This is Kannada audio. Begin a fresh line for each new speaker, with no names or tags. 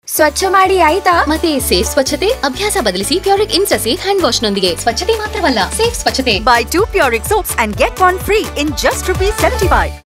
ಸ್ವಚ್ಛ ಮಾಡಿ ಆಯ್ತಾ?
ಮತ್ತೆ ಸೇಫ್ ಸ್ವಚ್ಛತೆ ಅಭ್ಯಾಸ ಬದಲಿಸಿ ಪ್ಯೂರಿಕ್ ಇನ್ಸ್ಟಾಸೇಫ್ ಹ್ಯಾಂಡ್ ವಾಶ್ ನೊಂದಿಗೆ ಸ್ವಚ್ಛತೆ ಮಾತ್ರವಲ್ಲ ಸೇಫ್ ಸ್ವಚ್ಛತೆ.
Buy 2 PURIC soaps and get 1 free in just ₹75.